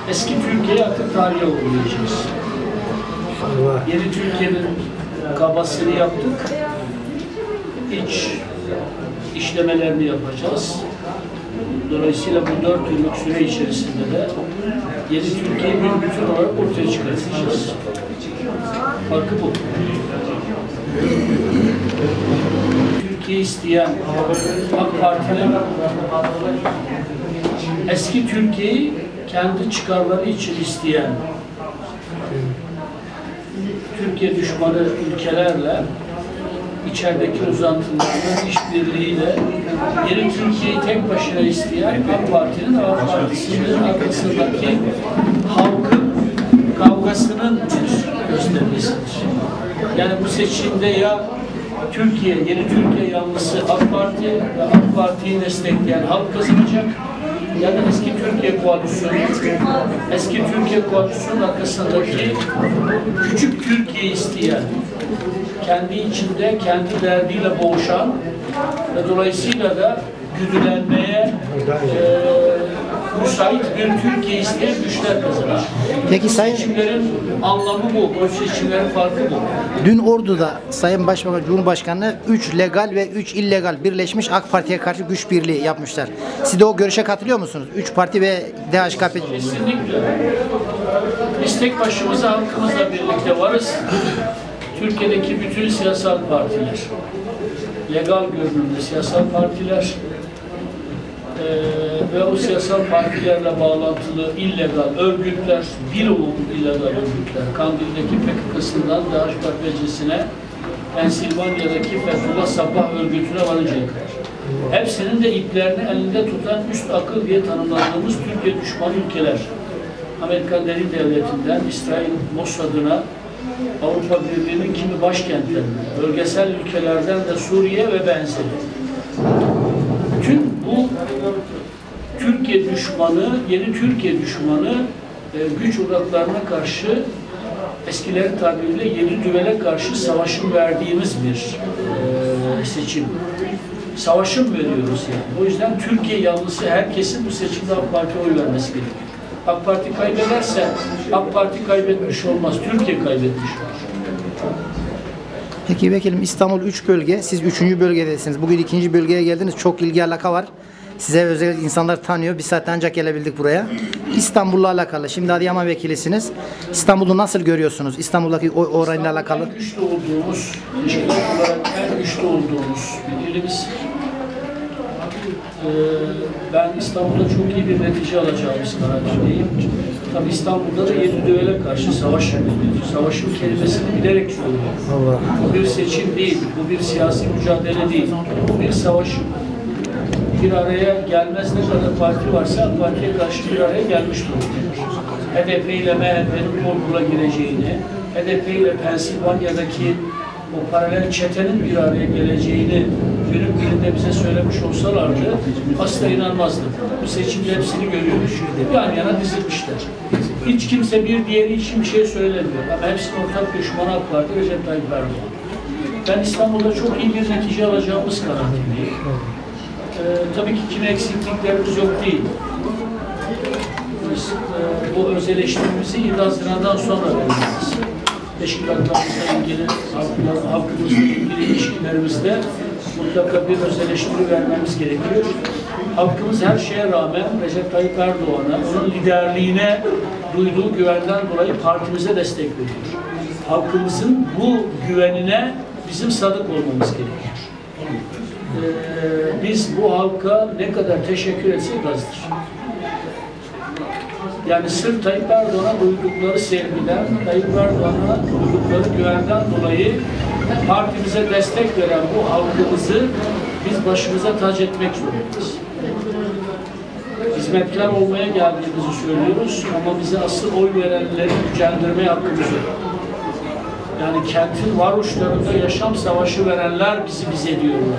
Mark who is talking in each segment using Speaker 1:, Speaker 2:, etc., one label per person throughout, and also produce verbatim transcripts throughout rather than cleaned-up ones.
Speaker 1: Eski Türkiye'ye artık tarihe uğrayacağız. Yeni Türkiye'nin kabasını yaptık. İç işlemelerini yapacağız. Dolayısıyla bu dört yıllık süre içerisinde de yeni Türkiye'yi bir bütün olarak ortaya çıkartacağız. Farkı bu. Türkiye isteyen AK Parti'nin eski Türkiye'yi kendi çıkarları için isteyen Türkiye düşmanı ülkelerle içerideki uzantılarla, işbirliğiyle yeni Türkiye'yi tek başına isteyen AK Parti'nin AK Partisi'nin arkasındaki halkın kavgasının göstergesidir. Yani bu seçimde ya Türkiye, yeni Türkiye yanlısı AK Parti ve AK Parti'yi destekleyen halk kazanacak ya da eski Türkiye koalisyonu, eski Türkiye koalisyonun arkasındaki küçük Türkiye isteyen, kendi içinde, kendi derdiyle boğuşan ve dolayısıyla da güdülenmeye e, müsait bir Türkiye isteyen güçler kazanır.
Speaker 2: Peki Sayın...
Speaker 1: Seçimlerin anlamı bu, bu seçimlerin farkı bu.
Speaker 2: Dün Ordu'da Sayın Başbakan, Cumhurbaşkanı üç legal ve üç illegal birleşmiş AK Parti'ye karşı güç birliği yapmışlar. Siz de o görüşe katılıyor musunuz? üç parti ve D H K P.
Speaker 1: Kesinlikle. Biz tek başımıza halkımızla birlikte varız. Türkiye'deki bütün siyasal partiler, legal görünümlü siyasal partiler e, ve o siyasal partilerle bağlantılı illegal örgütler, bir olumlu illegal örgütler, Kandil'deki P K K'sından D H K P'cisine, Pensilvanya'daki Fethullah Sabah örgütüne varıncaya kadar. Hepsinin de iplerini elinde tutan üst akıl diye tanımladığımız Türkiye düşmanı ülkeler. Amerikan Derin Devleti'nden, İsrail Mossad'ına, Avrupa Birliği'nin kimi başkentlerine, bölgesel ülkelerden de Suriye ve benzeri. Bütün bu Türkiye düşmanı, yeni Türkiye düşmanı e, güç odaklarına karşı eskilerin tabiriyle yedi düvele karşı savaşın verdiğimiz bir e, seçim. Savaşın veriyoruz yani. O yüzden Türkiye yanlısı herkesin bu seçimde AK Parti'ye oy vermesi gerekiyor. AK Parti kaybederse AK Parti kaybetmiş olmaz, Türkiye kaybetmiş olur.
Speaker 2: Peki vekilim, İstanbul üç bölge, siz üçüncü bölgedesiniz. Bugün ikinci bölgeye geldiniz. Çok ilgi alaka var. Size özel insanlar tanıyor. Bir saatte ancak gelebildik buraya. İstanbul'la alakalı. Şimdi Adıyaman vekilisiniz. İstanbul'u nasıl görüyorsunuz? İstanbul'daki oranla alakalı.
Speaker 1: En güçlü olduğumuz, teşkilat olarak en güçlü olduğumuz bir ilimiz. Ee, ben İstanbul'da çok iyi bir netice alacağımız kanaatindeyim. Tabii İstanbul'da da yedi düvele karşı savaş yapıyoruz. Savaşın kelimesini bilerek söylüyorum. Bu bir seçim değil, bu bir siyasi mücadele değil. Bu bir savaş. Bir araya gelmez ne kadar parti varsa partiye karşı bir araya gelmiş durumdadır. H D P ile M H P'nin Bolu'la gireceğini, H D P ile Pensilvanya'daki o paralel çetenin bir araya geleceğini günün birinde bize söylemiş olsalardı asla inanmazdım. Bu seçimde hepsini görüyoruz. Yan yana dizilmişler. Hiç kimse bir diğeri için bir şey söylemiyor. Ama hepsinin ortak düşmanı AK Parti Recep Tayyip Erdoğan. Ben İstanbul'da çok iyi bir netice alacağımız kanaatindeyim. Ee, tabii ki kimi eksikliklerimiz yok değil. Biz e, bu öz eleştirimizi yedi Haziran'dan sonra vereceğiz. Teşkilatlarımızla ilgili, halkımızla ilgili ilişkilerimizde mutlaka bir öz eleştiri vermemiz gerekiyor. Halkımız her şeye rağmen Recep Tayyip Erdoğan'a, onun liderliğine duyduğu güvenden dolayı partimize destek veriyor. Halkımızın bu güvenine bizim sadık olmamız gerekiyor. Ee, biz bu halka ne kadar teşekkür etsek azdır. Yani sırf Tayyip Erdoğan'a duydukları sevgiden, Tayyip Erdoğan'a duydukları güvenden dolayı partimize destek veren bu halkımızı biz başımıza tac etmek zorundayız. Hizmetkar olmaya geldiğimizi söylüyoruz ama bize asıl oy verenleri gücendirmeye hakkımız yok. Yani kentin varuçlarında yaşam savaşı verenler bizi bize diyorlar.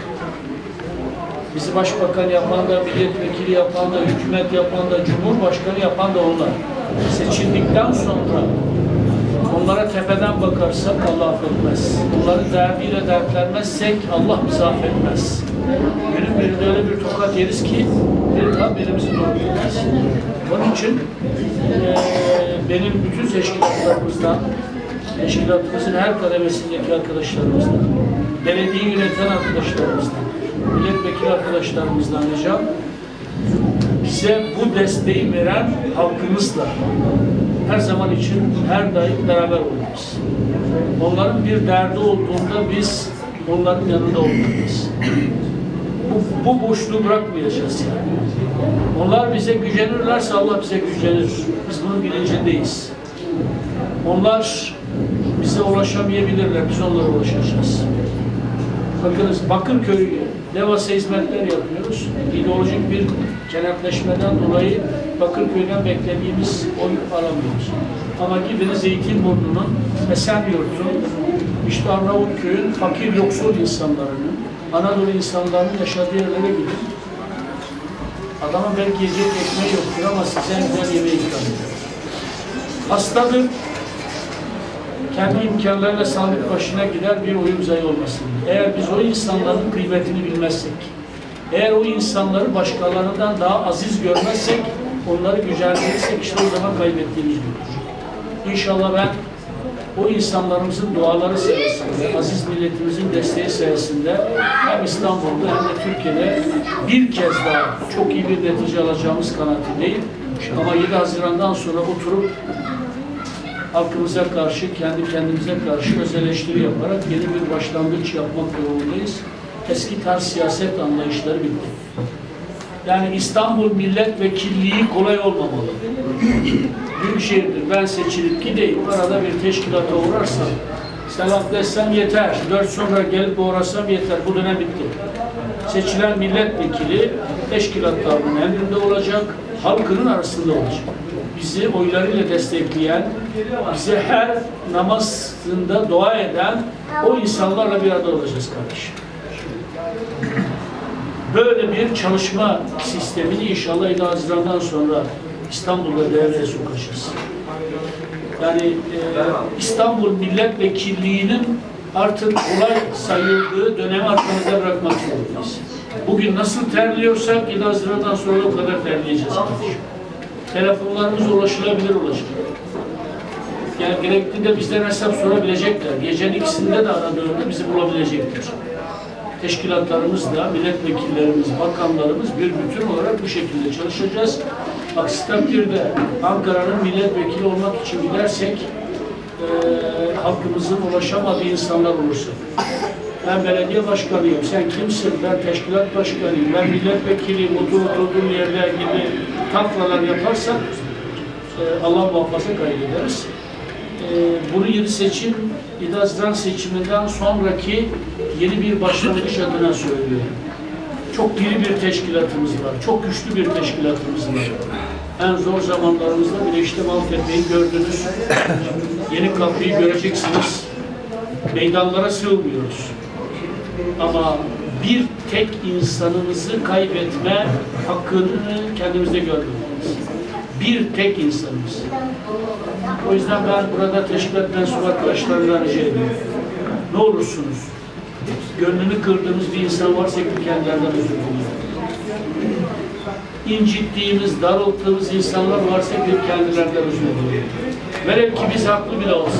Speaker 1: Bizi başbakan yapan da, milletvekili yapan da, hükümet yapan da, cumhurbaşkanı yapan da onlar. Seçildikten sonra onlara tepeden bakarsak Allah affetmez. Onların derdiyle dertlenmezsek Allah bizi affetmez. günün birinde öyle bir tokat yeriz ki bir daha belimizi doğrultmaz. Onun için e, benim bütün teşkilatlarımızdan, teşkilatımızın her kademesindeki arkadaşlarımızdan, belediye yöneten arkadaşlarımızdan, milletvekili arkadaşlarımızdan ricam, bize bu desteği veren halkımızla her zaman için her daim beraber olmalıyız. Onların bir derdi olduğunda biz onların yanında olmalıyız. Bu, bu boşluğu bırakmayacağız yani. Onlar bize gücenirlerse Allah bize gücenir. Biz bunun bilincindeyiz. Onlar bize ulaşamayabilirler, biz onlara ulaşacağız. Bakınız, Bakırköy devasa hizmetler yapıyoruz. İdeolojik bir kenetleşmeden dolayı Bakırköy'den beklediğimiz oy alamıyoruz. Ama gidin Zeytinburnu'nun, Esenyurt'un, işte Arnavutköy'ün fakir yoksul insanlarının, Anadolu insanlarının yaşadığı yerlere gidin. Adamın belki yiyecek ekmeği yoktur ama size güzel yemeği ikram ediyor. Hastadır, kendi imkanlarıyla sağlık başına gider, bir oyun zayı olmasın. Eğer biz o insanların kıymetini bilmezsek, eğer o insanları başkalarından daha aziz görmezsek, onları gücendirirsek işte o zaman kaybettiğimiz olur. İnşallah ben o insanlarımızın duaları sayesinde, aziz milletimizin desteği sayesinde hem İstanbul'da hem de Türkiye'de bir kez daha çok iyi bir netice alacağımız kanaatindeyim. Ama yedi Haziran'dan sonra oturup halkımıza karşı, kendi kendimize karşı öz eleştiri yaparak yeni bir başlangıç yapmak durumundayız. Eski tarz siyaset anlayışları bitti. Yani İstanbul milletvekilliği kolay olmamalı. Büyük şehirdir. Ben seçilip gideyim, arada bir teşkilata uğrarsam, selam desem yeter, dört sonra gelip uğrasam yeter. Bu dönem bitti. Seçilen milletvekili teşkilatlarının emrinde olacak, halkının arasında olacak. Bizi oylarıyla destekleyen, bize her namazında dua eden o insanlarla bir arada olacağız kardeşim. Böyle bir çalışma sistemini inşallah yedi Haziran'dan sonra İstanbul'da devreye sokacağız. Yani e, İstanbul milletvekilliğinin artık kolay sayıldığı dönemi arkamızda bırakmak zorundayız. Bugün nasıl terliyorsak yedi Haziran'dan sonra o kadar terleyeceğiz kardeşim. Telefonlarımız ulaşılabilir olacak. Yani gerektiğinde bizden hesap sorabilecekler. Gecenin ikisinde de aradığında bizi bulabilecekler. Teşkilatlarımız da, milletvekillerimiz, bakanlarımız bir bütün olarak bu şekilde çalışacağız. Aksi takdirde Ankara'nın milletvekili olmak için gidersek e, halkımızın ulaşamadığı insanlar olursa. Ben belediye başkanıyım, sen kimsin? Ben teşkilat başkanıyım, ben milletvekiliyim, oturduğum yerler gibi taklalar yaparsak e, Allah muhafaza kaybederiz. E, bunu yeni seçim, yedi Haziran seçiminden sonraki yeni bir başlangıç adına söylüyorum. Çok diri bir teşkilatımız var, çok güçlü bir teşkilatımız var. En zor zamanlarımızda bile işte Maltepe'yi gördünüz, Yeni Kapı'yı göreceksiniz. Meydanlara sığmıyoruz. Ama bir tek insanımızı kaybetme hakkını kendimizde görmeliyiz. Bir tek insanımız. O yüzden ben burada teşkilat mensubu arkadaşlarımdan rica ediyorum. Ne olursunuz, gönlünü kırdığımız bir insan varsa ki kendilerden özür diliyorum. İncittiğimiz, daralttığımız insanlar varsa ki kendilerden özür diliyorum. Velev ki biz haklı bile olsak.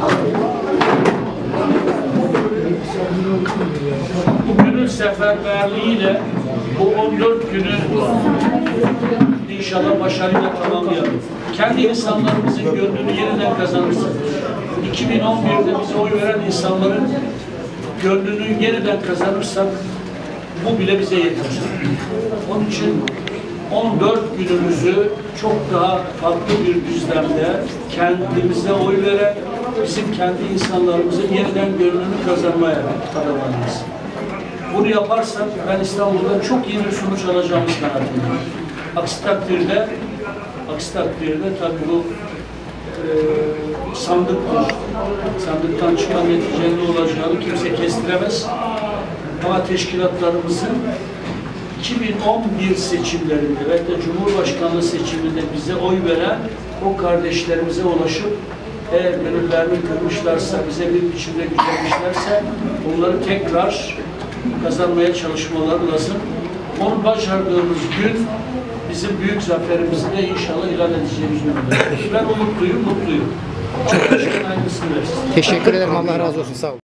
Speaker 1: Bu günün seferberliğiyle bu on dört günü inşallah başarıyla tamamlayalım. Kendi insanlarımızın gönlünü yeniden kazanırsak, iki bin on bir'de bize oy veren insanların gönlünü yeniden kazanırsak bu bile bize yeter. Onun için on dört günümüzü çok daha farklı bir düzlemde kendimize oy veren, bizim kendi insanlarımızın yeniden gönlünü kazanmaya adamalıyız. Bunu yaparsak ben İstanbul'da çok iyi bir sonuç alacağımız kanaatindeyim. Aksi takdirde, aksi takdirde tabii bu e, sandıktır. Sandıktan çıkan neticenin olacağını kimse kestiremez. Ama teşkilatlarımızın iki bin on bir seçimlerinde ve de Cumhurbaşkanlığı seçiminde bize oy veren o kardeşlerimize ulaşıp eğer gönüllerini kırmışlarsa, bize bir biçimde gücenmişlerse onları tekrar kazanmaya çalışmaları lazım. Onu başardığımız gün bizim büyük zaferimizi de inşallah ilan edeceğimiz günler. Ben umutluyum, mutluyum. Allah aşkına aynısını versin.
Speaker 2: Teşekkür ederim. Allah razı olsun. Sağ olun.